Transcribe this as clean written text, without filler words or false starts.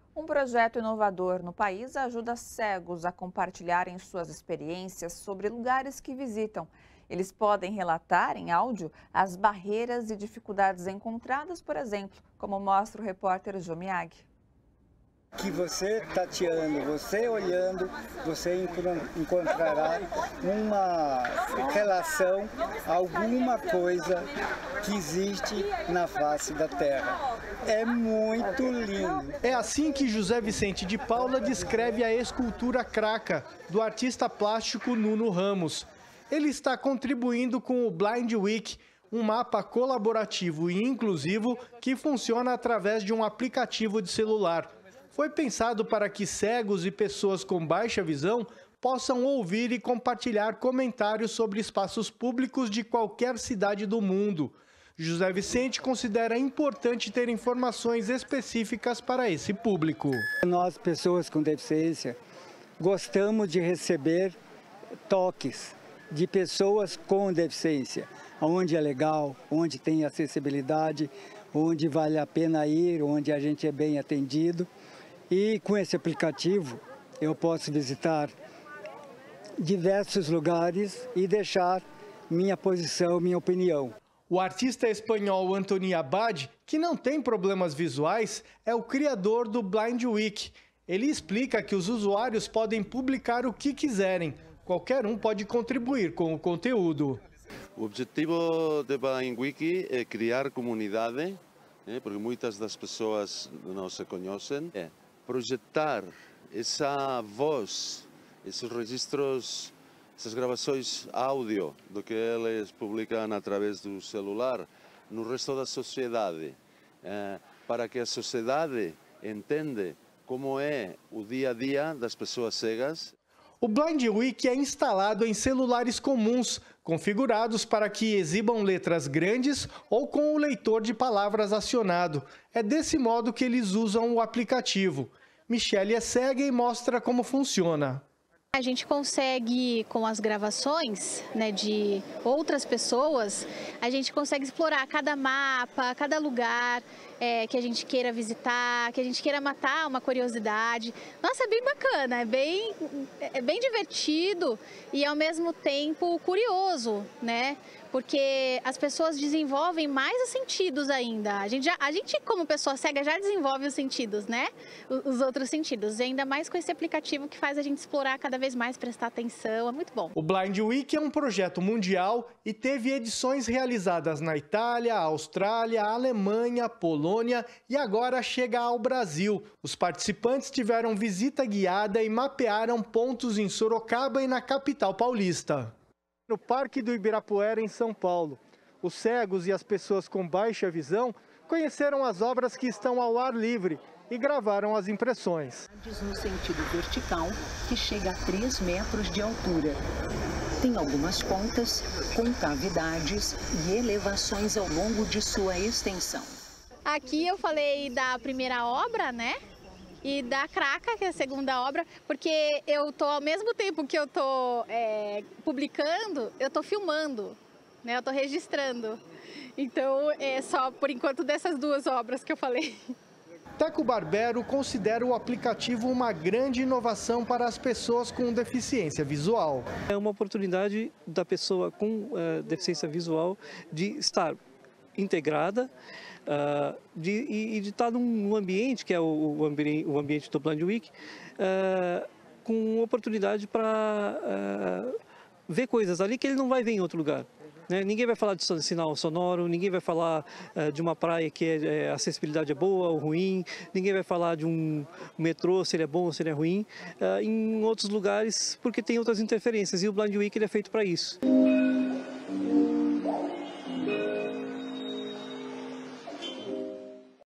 Um projeto inovador no país ajuda cegos a compartilharem suas experiências sobre lugares que visitam. Eles podem relatar em áudio as barreiras e dificuldades encontradas, por exemplo, como mostra o repórter Jomiag. Que você tateando, você olhando, você encontrará uma relação, alguma coisa que existe na face da Terra. É muito lindo. É assim que José Vicente de Paula descreve a escultura Craca, do artista plástico Nuno Ramos. Ele está contribuindo com o Blind Week, um mapa colaborativo e inclusivo que funciona através de um aplicativo de celular. Foi pensado para que cegos e pessoas com baixa visão possam ouvir e compartilhar comentários sobre espaços públicos de qualquer cidade do mundo. José Vicente considera importante ter informações específicas para esse público. Nós, pessoas com deficiência, gostamos de receber toques de pessoas com deficiência, onde é legal, onde tem acessibilidade, onde vale a pena ir, onde a gente é bem atendido. E com esse aplicativo eu posso visitar diversos lugares e deixar minha posição, minha opinião. O artista espanhol Antoni Abad, que não tem problemas visuais, é o criador do Blind Week. Ele explica que os usuários podem publicar o que quiserem. Qualquer um pode contribuir com o conteúdo. O objetivo do Blind Week é criar comunidade, porque muitas das pessoas não se conhecem. Projetar essa voz, esses registros, essas gravações áudio do que eles publicam através do celular no resto da sociedade, para que a sociedade entenda como é o dia a dia das pessoas cegas. O Blind Week é instalado em celulares comuns, configurados para que exibam letras grandes ou com o leitor de palavras acionado. É desse modo que eles usam o aplicativo. Michele é cega e mostra como funciona. A gente consegue, com as gravações, né, de outras pessoas, a gente consegue explorar cada mapa, cada lugar que a gente queira visitar, que a gente queira matar uma curiosidade. Nossa, é bem bacana, é bem divertido e ao mesmo tempo curioso, né? Porque as pessoas desenvolvem mais os sentidos ainda. A gente como pessoa cega, já desenvolve os sentidos, né? Os outros sentidos. E ainda mais com esse aplicativo que faz a gente explorar cada vez mais, prestar atenção. É muito bom. O Blind Week é um projeto mundial e teve edições realizadas na Itália, Austrália, Alemanha, Polônia e agora chega ao Brasil. Os participantes tiveram visita guiada e mapearam pontos em Sorocaba e na capital paulista. No Parque do Ibirapuera, em São Paulo, os cegos e as pessoas com baixa visão conheceram as obras que estão ao ar livre e gravaram as impressões. No sentido vertical, que chega a 3 metros de altura. Tem algumas pontas, concavidades e elevações ao longo de sua extensão. Aqui eu falei da primeira obra, né? E da Craca, que é a segunda obra, porque eu tô, ao mesmo tempo que eu tô publicando, eu tô filmando, né? Eu tô registrando. Então, é só por enquanto dessas duas obras que eu falei. Teco Barbero considera o aplicativo uma grande inovação para as pessoas com deficiência visual. É uma oportunidade da pessoa com deficiência visual de estar integrada, de estar num ambiente, que é o ambiente do Blind Week, com oportunidade para ver coisas ali que ele não vai ver em outro lugar. Né? Ninguém vai falar de sinal sonoro, ninguém vai falar de uma praia que a acessibilidade é boa ou ruim, ninguém vai falar de um metrô, se ele é bom ou se ele é ruim, em outros lugares, porque tem outras interferências, e o Blind Week ele é feito para isso.